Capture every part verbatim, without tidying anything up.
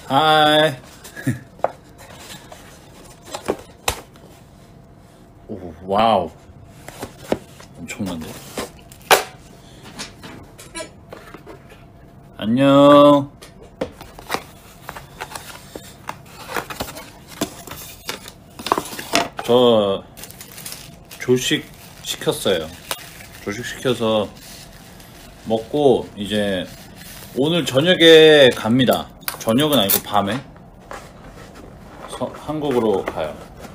하이. 오, 와우. 엄청난데? 안녕. 저 조식 시켰어요. 조식 시켜서 먹고 이제 오늘 저녁에 갑니다. 저녁은 아니고 밤에 서, 한국으로 가요.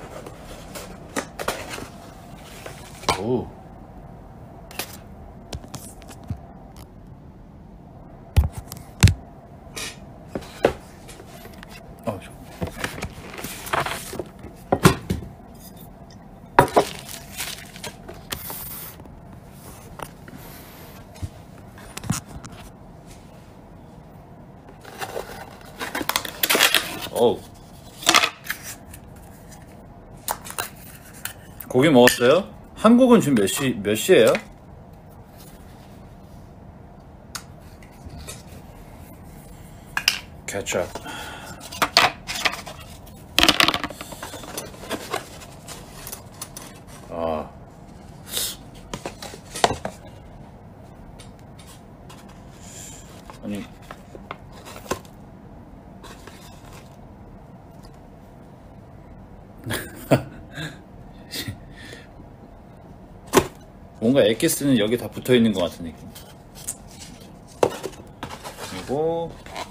오. 어, 어우. 고기 먹었어요? 한국은 지금 몇 시, 몇 시에요? 케첩. 아. 아니. 뭔가 엑기스는 여기 다 붙어 있는 것 같은 느낌. 그리고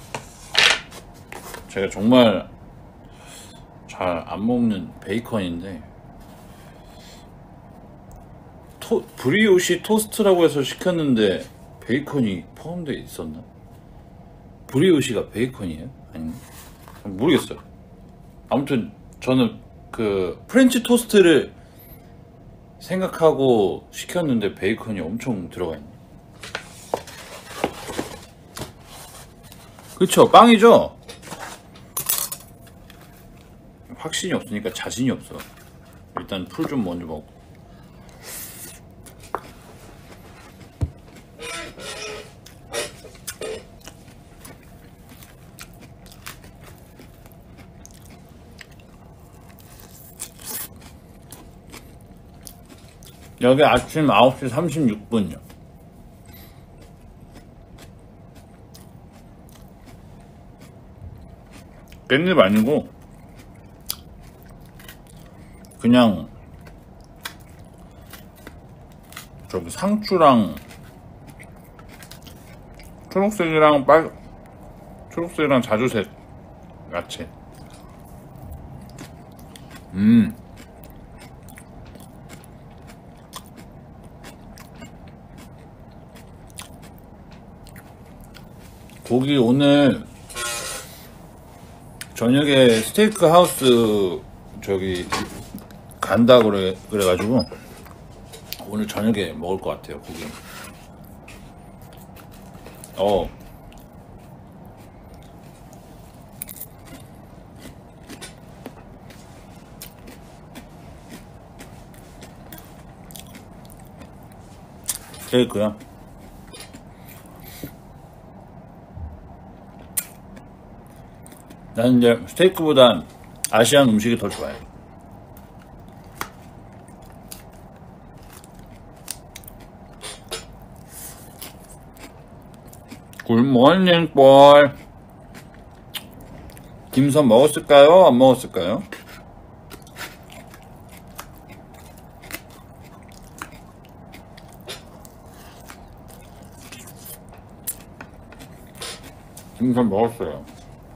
제가 정말 잘 안 먹는 베이컨인데 토, 브리오시 토스트라고 해서 시켰는데 베이컨이 포함되어 있었나? 브리오시가 베이컨이에요? 아닌가? 모르겠어요. 아무튼 저는 그 프렌치 토스트를 생각하고 시켰는데 베이컨이 엄청 들어가 있네. 그쵸? 빵이죠? 확신이 없으니까 자신이 없어. 일단 풀 좀 먼저 먹고. 여기 아침 아홉 시 삼십육 분이요. 깻잎 아니고 그냥 저기 상추랑 초록색이랑 빨 초록색이랑 자주색 야채. 음. 고기 오늘 저녁에 스테이크 하우스 저기 간다 그래 그래가지고 오늘 저녁에 먹을 것 같아요. 고기. 어. 스테이크야. 나는 이제 스테이크보단 아시안 음식이 더 좋아해. 굿모닝 볼. 김선 먹었을까요? 안 먹었을까요? 김선 먹었어요.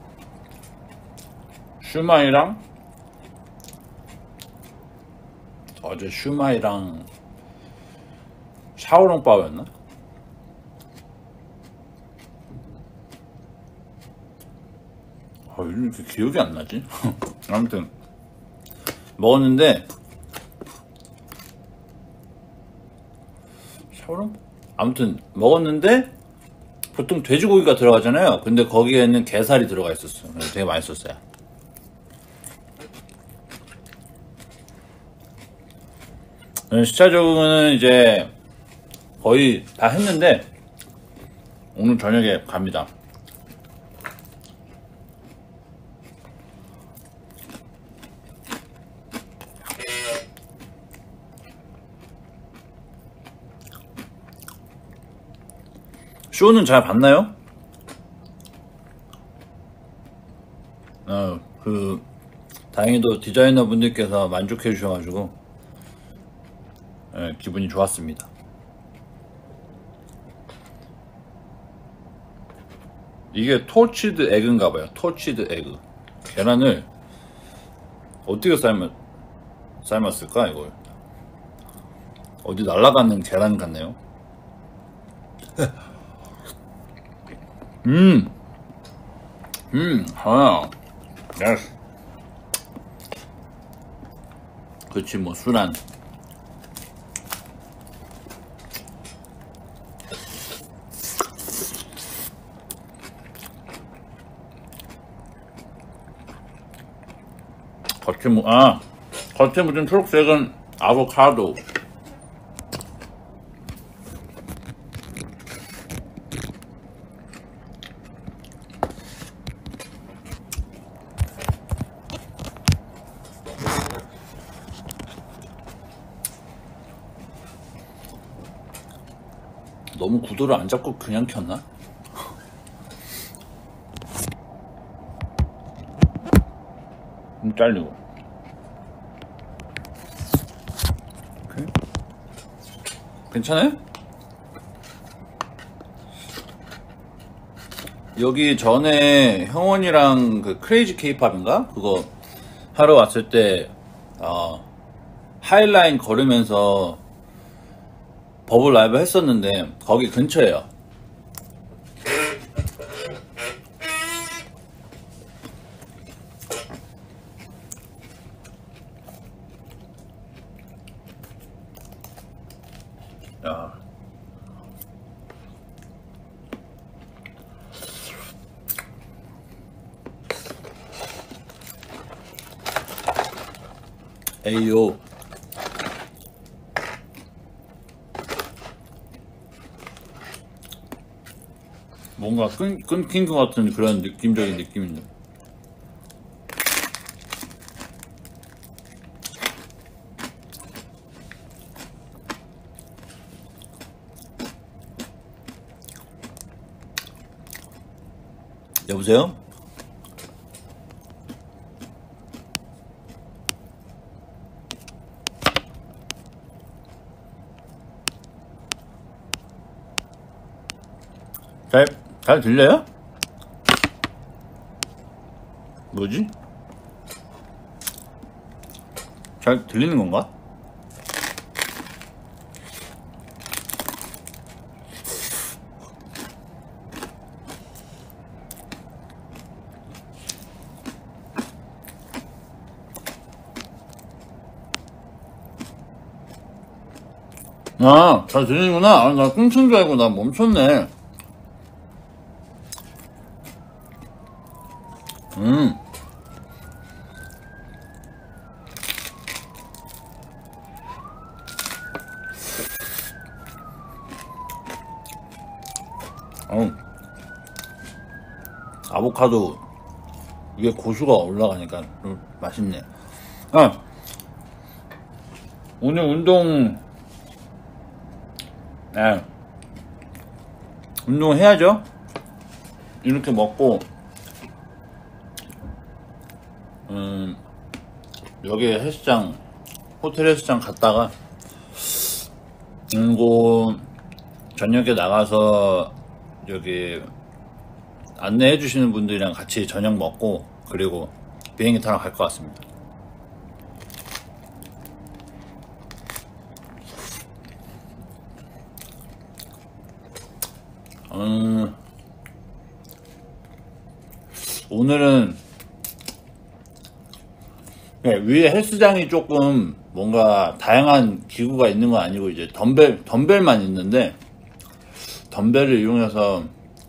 슈마이랑 어제 슈마이랑 샤오롱바오였나? 아, 요즘 이렇게 기억이 안 나지? 아무튼 먹었는데 샤오롱? 아무튼 먹었는데 보통 돼지고기가 들어가잖아요. 근데 거기에는 게살이 들어가 있었어. 그래서 되게 맛있었어요. 시차 적응은 이제 거의 다 했는데 오늘 저녁에 갑니다. 쇼는 잘 봤나요? 어, 그 다행히도 디자이너 분들께서 만족해 주셔가지고 예, 기분이 좋았습니다. 이게 토치드 에그인가봐요. 토치드 에그. 계란을 어떻게 삶았, 삶았을까 이걸. 어디 날아가는 계란 같네요. 음, 음, 아, 예스. 그렇지 뭐 술안. 겉에 무, 아, 겉에 묻은 초록색은 아보카도. 너무 구도를 안 잡고 그냥 켰나? 좀 잘리고. 오케이. 괜찮아요? 여기 전에 형원이랑 그 크레이지 케이팝인가? 그거 하러 왔을 때, 어, 하이라인 걸으면서 버블 라이브 했었는데, 거기 근처에요. 야. 에이요. 뭔가 끊, 끊긴 것 같은 그런 느낌적인 느낌인데. 여보세요? 잘, 잘 들려요? 뭐지? 잘 들리는 건가? 아, 잘 들리는구나. 아, 나 끊긴 줄 알고 나 멈췄네. 음. 어. 아보카도 위에 고수가 올라가니까 좀 맛있네. 아, 오늘 운동, 네. 운동 해야죠. 이렇게 먹고, 음, 여기 헬스장, 호텔 헬스장 갔다가, 그리고 저녁에 나가서 여기 안내해 주시는 분들이랑 같이 저녁 먹고, 그리고 비행기 타러 갈 것 같습니다. 음, 오늘은 네, 위에 헬스장이 조금 뭔가 다양한 기구가 있는 건 아니고 이제 덤벨 덤벨만 있는데 덤벨을 이용해서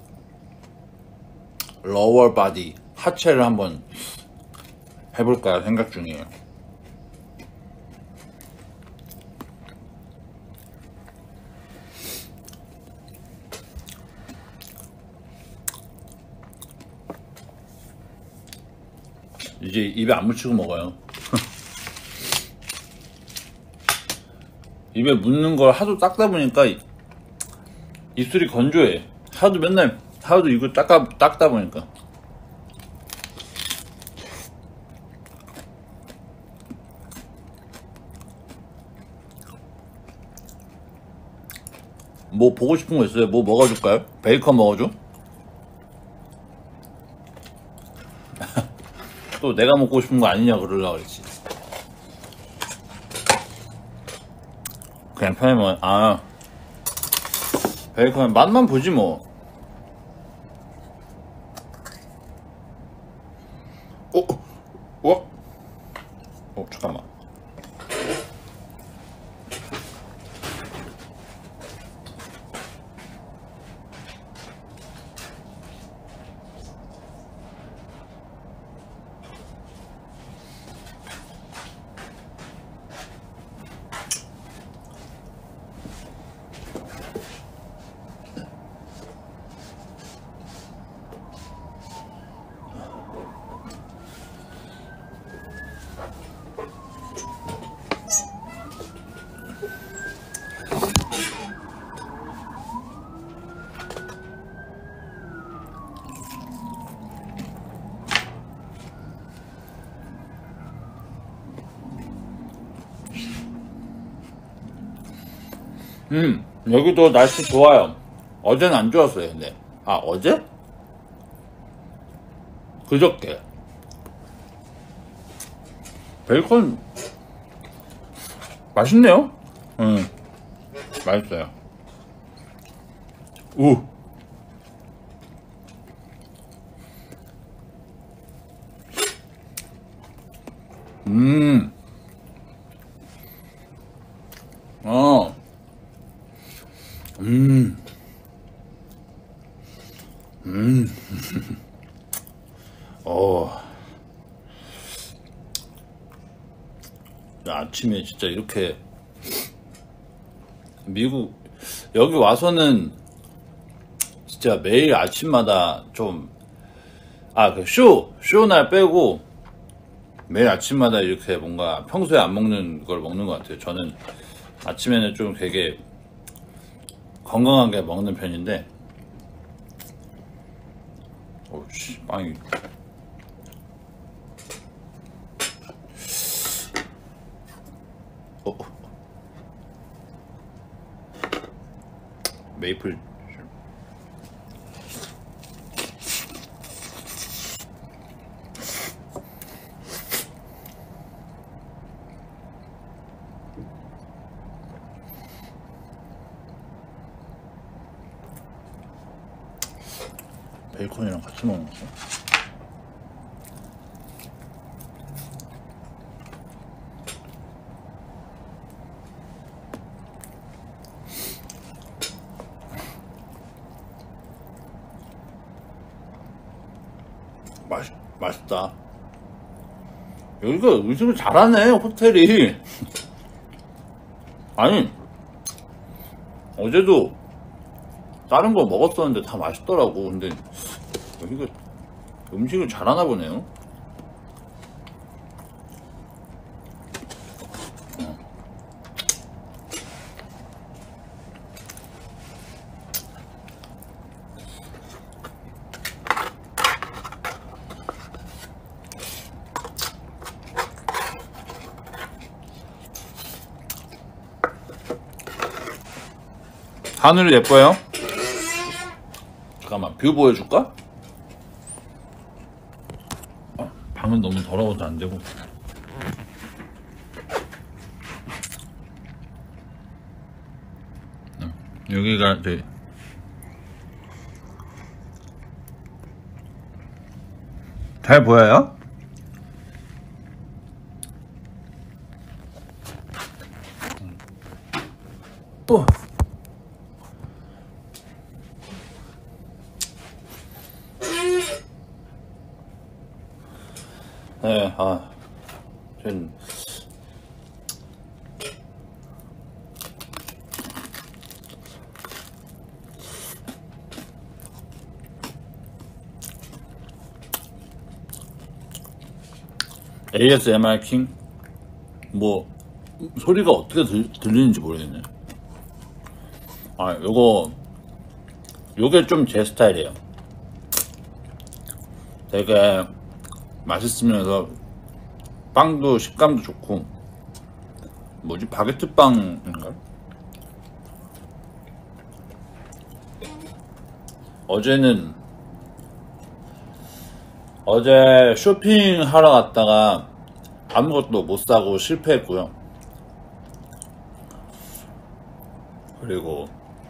로어 바디 하체를 한번 해볼까 생각 중이에요. 이제 입에 안 묻히고 먹어요. 입에 묻는 걸 하도 닦다 보니까 입술이 건조해. 하도 맨날 하도 이거 닦아 닦다 보니까. 뭐 보고 싶은 거 있어요? 뭐 먹어줄까요? 베이컨 먹어줘? 또 내가 먹고 싶은 거 아니냐 그러려고 그랬지. 그냥 편히 먹어. 아, 베이컨 맛만 보지 뭐. 어? 어? 어, 잠깐만. 음, 여기도 날씨 좋아요. 어제는 안 좋았어요, 근데. 아, 어제? 그저께. 베이컨, 맛있네요? 음, 맛있어요. 우. 음. 어. 음. 음. 어. 아침에 진짜 이렇게 미국 여기 와서는 진짜 매일 아침마다 좀 아 그 쇼 쇼날 빼고 매일 아침마다 이렇게 뭔가 평소에 안 먹는 걸 먹는 것 같아요. 저는 아침에는 좀 되게 건강하게 먹는 편인데, 오씨 빵이 어 메이플 베이컨이랑 같이 먹는 거. 맛 맛있다. 여기가 음식을 잘하네, 호텔이. 아니, 어제도 다른 거 먹었었는데 다 맛있더라고. 근데 여기가 음식을 잘하나 보네요. 하늘이 예뻐요? 잠깐만, 뷰 보여줄까? 어, 방은 너무 더러워서 안 되고. 어, 여기가 저 잘 보여요? 또 네, 아, 전 에이에스엠알 킹? 뭐 소리가 어떻게 들, 들리는지 모르겠네. 아, 요거 요게 좀 제 스타일이에요. 되게 맛있으면서 빵도 식감도 좋고, 뭐지, 바게트 빵인가? 어제는 어제 쇼핑하러 갔다가 아무것도 못 사고 실패했고요. 그리고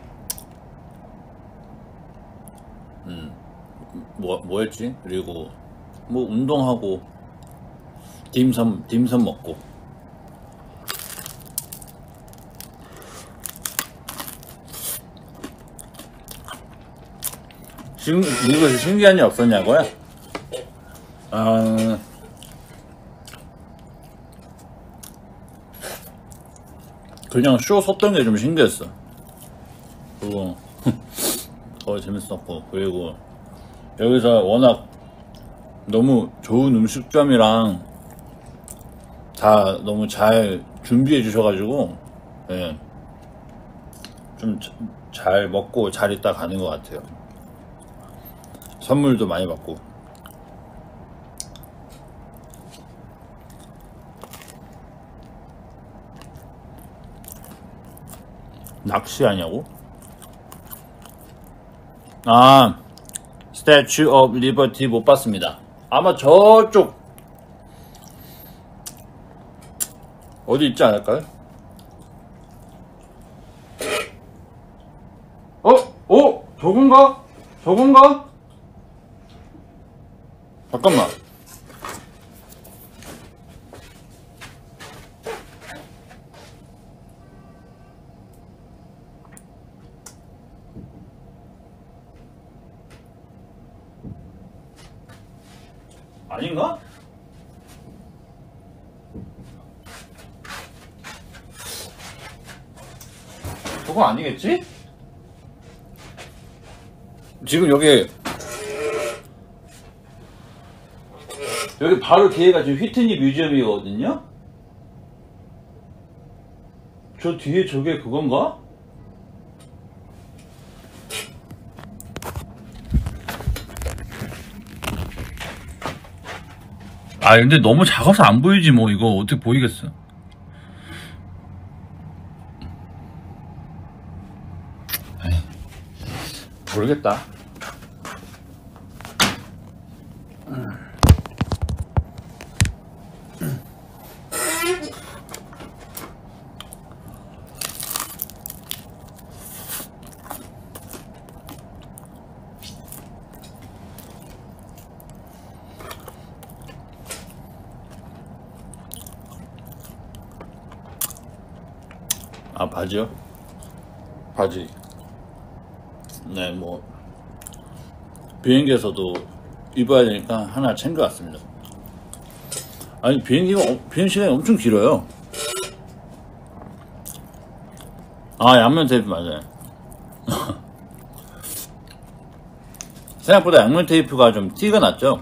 음, 뭐, 뭐 했지? 그리고 뭐 운동하고 딤섬 딤섬 먹고. 신, 미국에서 신기한 일 없었냐고요? 아, 그냥 쇼 섰던 게 좀 신기했어. 그리고 더 재밌었고, 그리고 여기서 워낙 너무 좋은 음식점이랑 다 너무 잘 준비해 주셔가지고, 예, 좀 잘 먹고 잘 있다 가는 것 같아요. 선물도 많이 받고. 낚시하냐고? 아, 스태츄 오브 리버티 못 봤습니다. 아마 저쪽 어디 있지 않을까요? 어? 어? 저건가? 저건가? 잠깐만. 아닌가? 저거 아니겠지? 지금 여기 여기 바로 뒤에가 지금 휘트니 뮤지엄이거든요? 저 뒤에 저게 그건가? 아 근데 너무 작아서 안 보이지 뭐. 이거 어떻게 보이겠어. 에이, 모르겠다. 아, 바지요? 바지. 네, 뭐 비행기에서도 입어야 되니까 하나 챙겨왔습니다. 아니, 비행기가 어, 비행 시간이 엄청 길어요. 아, 양면 테이프 맞아요. 생각보다 양면 테이프가 좀 티가 났죠?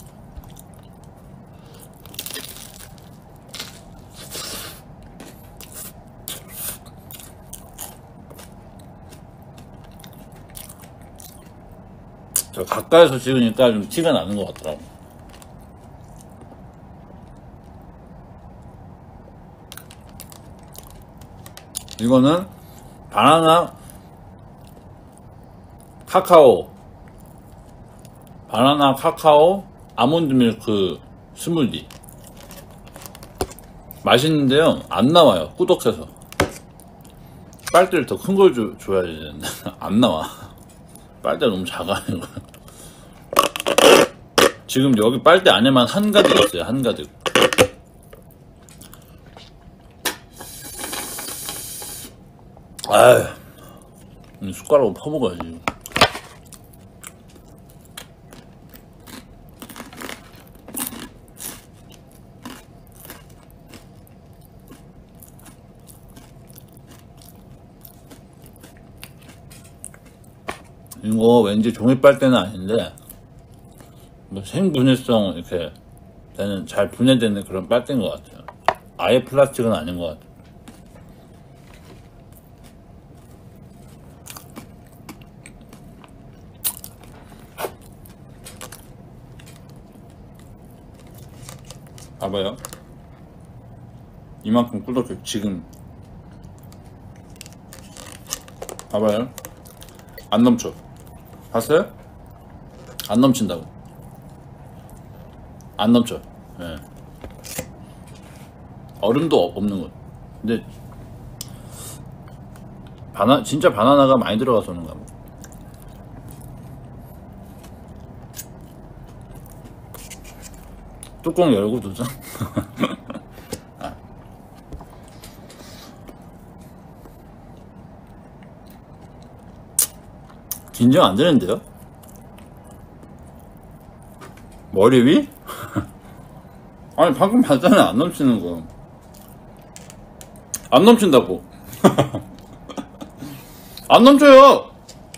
저 가까이서 찍으니까 좀 티가 나는 것 같더라고. 이거는 바나나 카카오 바나나 카카오 아몬드 밀크 스무디 맛있는데요, 안 나와요. 꾸덕해서. 빨대를 더 큰 걸 줘야 되는데 안 나와. 빨대 너무 작아. 이거. 지금 여기 빨대 안에만 한가득 있어요. 한가득. 아휴, 숟가락으로 퍼먹어야지. 이거 왠지 종이 빨대는 아닌데 뭐 생분해성 이렇게 되는, 잘 분해되는 그런 빨대인 것 같아요. 아예 플라스틱은 아닌 것 같아요. 봐봐요. 이만큼 꾸덕해. 지금 봐봐요. 안 넘쳐. 봤어요? 안 넘친다고. 안 넘쳐. 예. 얼음도 없는 것. 근데 바나 진짜 바나나가 많이 들어가서 그런가 뭐. 뚜껑 열고 두자. 아. 긴장 안 되는데요? 머리 위? 아니 방금 봤잖아요. 안 넘치는 거. 안 넘친다고. 안 넘쳐요.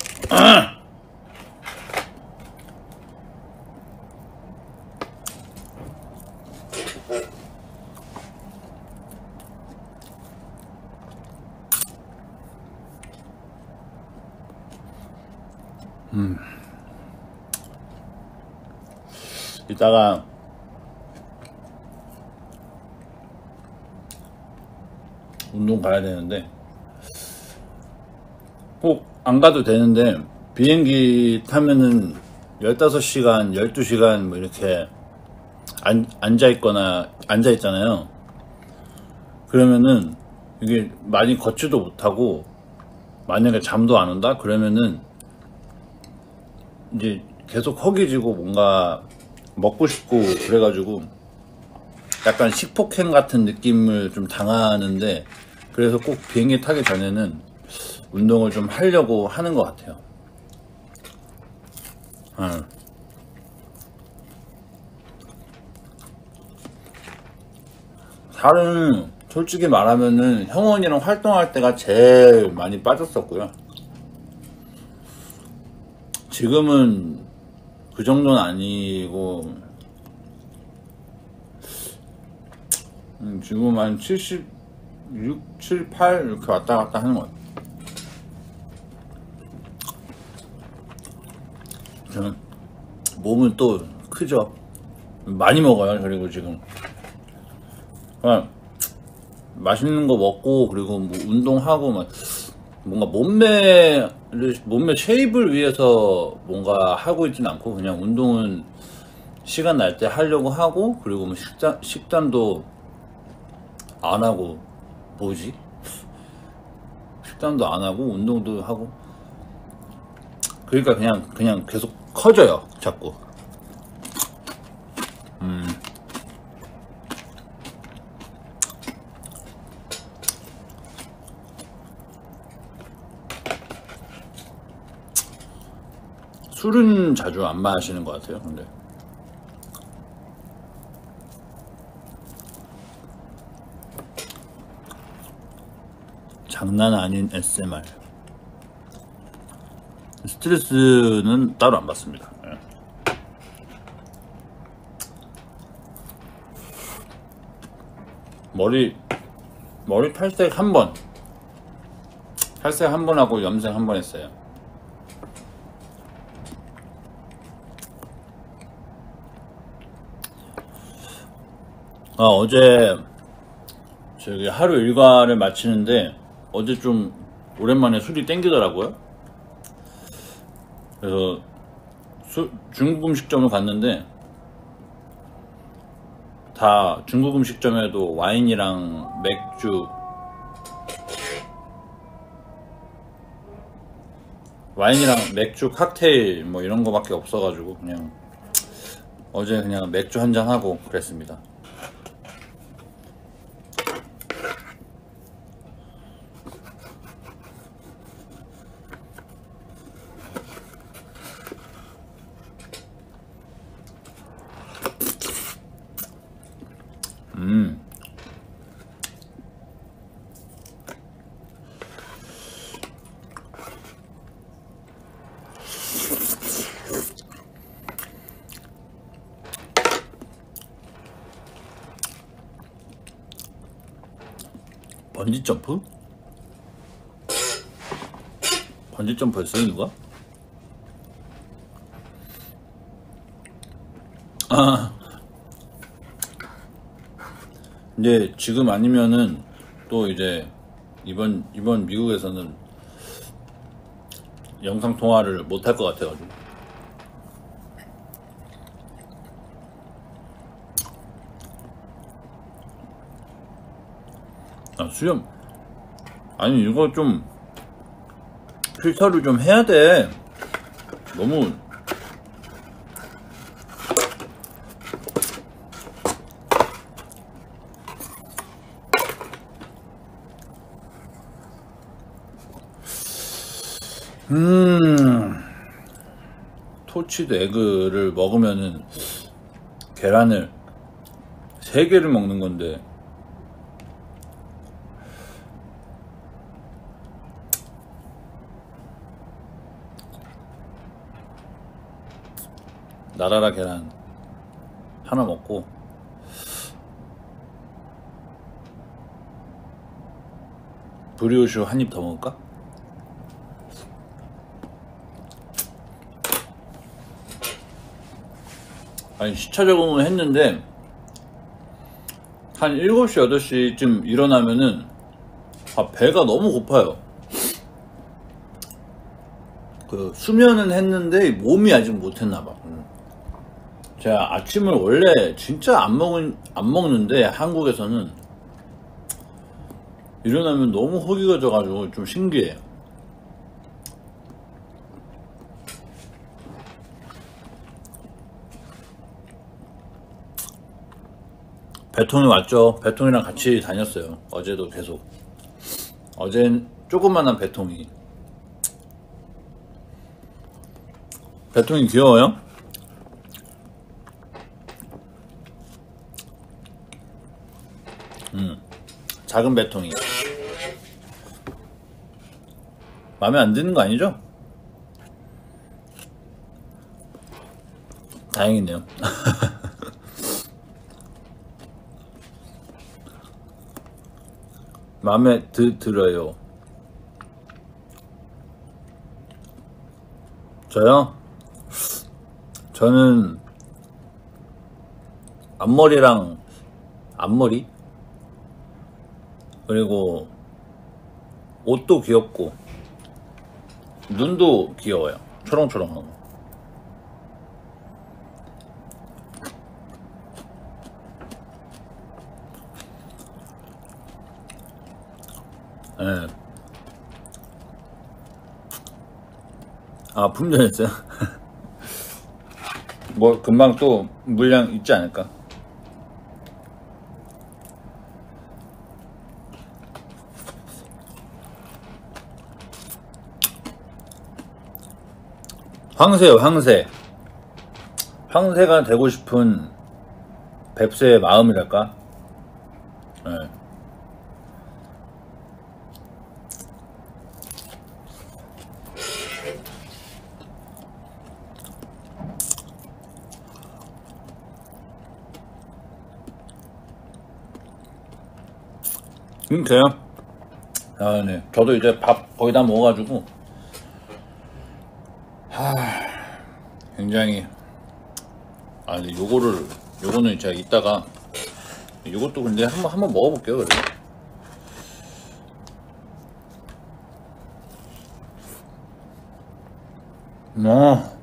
음. 이따가 운동 가야 되는데 꼭 안 가도 되는데 비행기 타면은 열다섯 시간, 열두 시간 뭐 이렇게 안, 앉아있거나 앉아있잖아요. 그러면은 이게 많이 걷지도 못하고 만약에 잠도 안 온다? 그러면은 이제 계속 허기지고 뭔가 먹고 싶고 그래가지고 약간 식폭행 같은 느낌을 좀 당하는데, 그래서 꼭 비행기 타기 전에는 운동을 좀 하려고 하는 것 같아요. 어. 살은 솔직히 말하면은 형원이랑 활동할 때가 제일 많이 빠졌었고요. 지금은 그 정도는 아니고 음, 지금 한 칠십육, 칠, 팔 이렇게 왔다 갔다 하는 것 같아요. 저는 몸은 또 크죠. 많이 먹어요. 그리고 지금 그냥 맛있는 거 먹고 그리고 뭐 운동하고 막 뭔가 몸매를 몸매 쉐입을 위해서 뭔가 하고 있진 않고 그냥 운동은 시간 날 때 하려고 하고, 그리고 뭐 식단 식단도 안 하고 뭐지? 식단도 안 하고 운동도 하고, 그러니까 그냥 그냥 계속 커져요, 자꾸. 음. 술은 자주 안 마시는 것 같아요. 근데 장난 아닌 에스엠알. 스트레스는 따로 안 받습니다. 예. 머리 머리 탈색 한 번, 탈색 한 번 하고 염색 한 번 했어요. 아, 어제 저기 하루 일과를 마치는데 어제 좀 오랜만에 술이 땡기더라고요. 그래서 수, 중국 음식점을 갔는데 다 중국 음식점에도 와인이랑 맥주, 와인이랑 맥주 칵테일 뭐 이런 거밖에 없어가지고 그냥 어제 그냥 맥주 한잔 하고 그랬습니다. 음. 번지점프? 번지점프 했어요, 누가? 아, 근데 지금 아니면은 또 이제 이번 이번 미국에서는 영상 통화를 못 할 것 같아가지고. 아, 수염. 아니, 이거 좀 필터를 좀 해야 돼. 너무 음 토치드 에그를 먹으면은 계란을 세 개를 먹는 건데 나라라 계란 하나 먹고 브리오슈 한 입 더 먹을까? 아니, 시차 적응을 했는데 한 일곱 시, 여덟 시쯤 일어나면은 아, 배가 너무 고파요. 그 수면은 했는데 몸이 아직 못했나봐. 제가 아침을 원래 진짜 안 먹은 안 먹는데 한국에서는 일어나면 너무 허기가 져가지고 좀 신기해요. 배통이 왔죠. 배통이랑 같이 다녔어요. 어제도 계속. 어젠 조그만한 배통이. 배통이 귀여워요? 음, 작은 배통이. 마음에 안 드는 거 아니죠? 다행이네요. 마음에 드, 들어요. 저요? 저는 앞머리랑 앞머리 그리고 옷도 귀엽고 눈도 귀여워요. 초롱초롱하고. 네. 아, 품절했어요? 뭐 금방 또 물량 있지 않을까? 황새요, 황새. 황새가 되고 싶은 뱁새의 마음이랄까? 네. 음, 돼요. 아, 네. 저도 이제 밥 거의 다 먹어가지고, 하, 굉장히, 아, 근데 요거를, 요거는 제가 이따가, 요것도 근데 한번, 한번 먹어볼게요, 그래도. 어.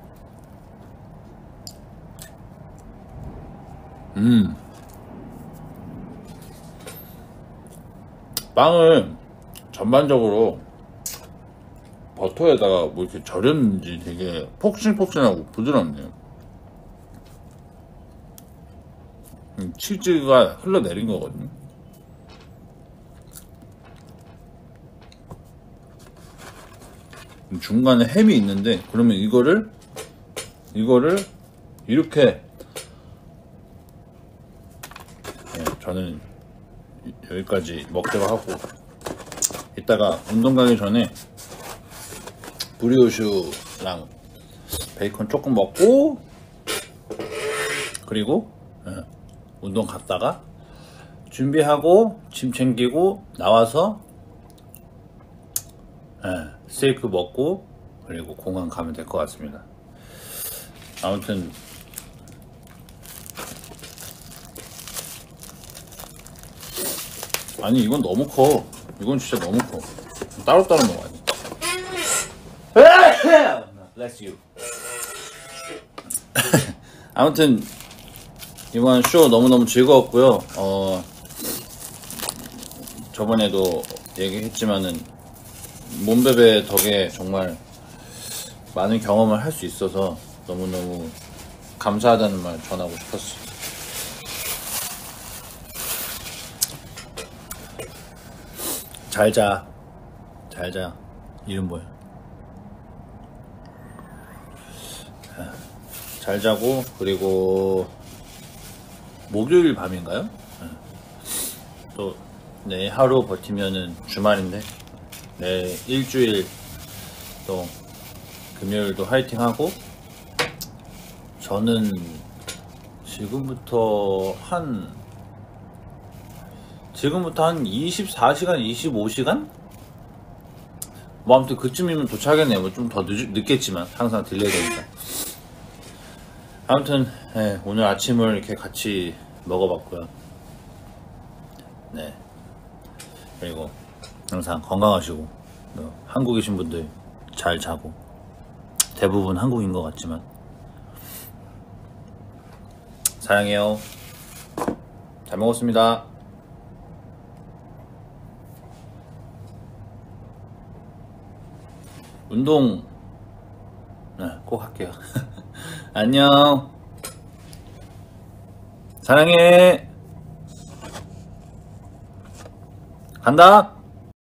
음. 빵을 전반적으로 버터에다가 뭐 이렇게 절였는지 되게 폭신폭신하고 부드럽네요. 음, 치즈가 흘러내린 거거든요. 중간에 햄이 있는데 그러면 이거를 이거를 이렇게 네, 저는 여기까지 먹기로 하고 이따가 운동 가기 전에 브리오슈랑 베이컨 조금 먹고 그리고 예, 운동 갔다가 준비하고 짐 챙기고 나와서 예, 스테이크 먹고 그리고 공항 가면 될 것 같습니다. 아무튼 아니 이건 너무 커. 이건 진짜 너무 커. 따로따로 먹어야 돼. Bless you. 아무튼 이번 쇼 너무너무 즐거웠고요. 어, 저번에도 얘기했지만은 몬베베 덕에 정말 많은 경험을 할 수 있어서 너무너무 감사하다는 말 전하고 싶었어요. 잘자. 잘자. 이름 뭐야? 잘 자고, 그리고 목요일 밤인가요? 또 네, 하루 버티면은 주말인데 네, 일주일 또 금요일도 화이팅하고, 저는 지금부터 한 지금부터 한 이십사 시간, 이십오 시간? 뭐 아무튼 그쯤이면 도착하겠네요. 뭐 좀 더 늦겠지만 항상 딜레이 되니까. 아무튼 네, 오늘 아침을 이렇게 같이 먹어봤고요. 네, 그리고 항상 건강하시고, 어, 한국에 계신 분들 잘 자고, 대부분 한국인 것 같지만 사랑해요. 잘 먹었습니다. 운동 네, 꼭 할게요. 안녕. 사랑해. 간다.